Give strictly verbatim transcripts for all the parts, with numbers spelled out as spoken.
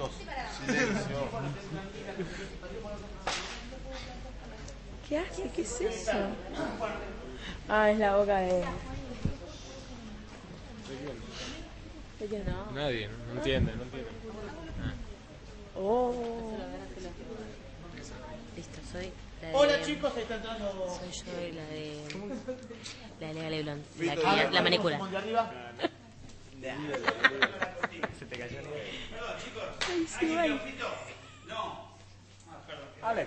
chicos. Silencio. ¿Qué hace? ¿Qué es eso? Ah, es la boca de... ¿De quién? No. Nadie, no entiende, no entiende. Ah. Oh. Listo, soy la de... Hola chicos, ahí está entrando. Soy yo la de... La de Lea Leblanc. La, que, la, la manicura. ¿De arriba? Se te cayó el dedo. Ay, sí, vale. Alex.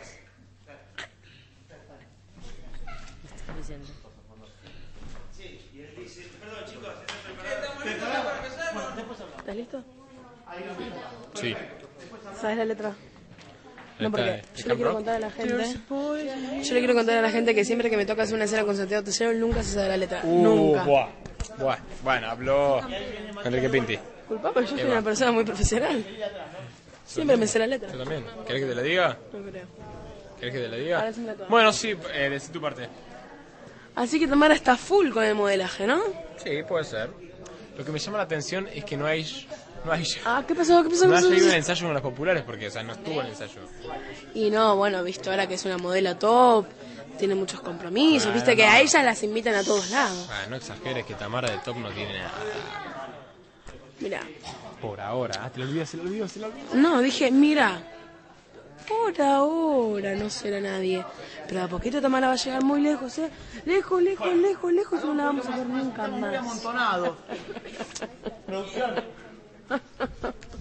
¿Qué estás diciendo? ¿Estás listo? Sí. ¿Sabes la letra? No, Está, porque ¿de yo le Camp quiero Rock? contar a la gente. Yo le quiero contar a la gente que siempre que me toca hacer una escena con Santiago Tessero nunca se sabe la letra. Uh, Nunca. buah, buah. Bueno, habló Enrique Pinti. Culpa, pero yo soy Eva. una persona muy profesional. Siempre me sé la letra. ¿Yo también? ¿Querés que te la diga? No creo. ¿Querés que te la diga? Ahora sí me la tomo. Bueno, sí, eh, decí tu parte. Así que Tamara está full con el modelaje, ¿no? Sí, puede ser. Lo que me llama la atención es que no hay... No hay... Ah, ¿qué pasó? ¿Qué pasó? ¿Qué No pasó? has leído el ensayo con los populares porque, o sea, no estuvo el ensayo. Y no, bueno, visto ahora que es una modelo top, tiene muchos compromisos, Ah, viste que no. a ella las invitan a todos lados. Ah, no exageres que Tamara de Top no tiene nada. Mira, Por ahora. Ah, te lo olvidas, se lo olvido, se lo olvido. no, dije, mira, por ahora no será nadie, pero a poquito Tamara va a llegar muy lejos, ¿eh? Lejos, lejos, lejos, lejos, y no la vamos a ver nunca Muy más. amontonado. Producción.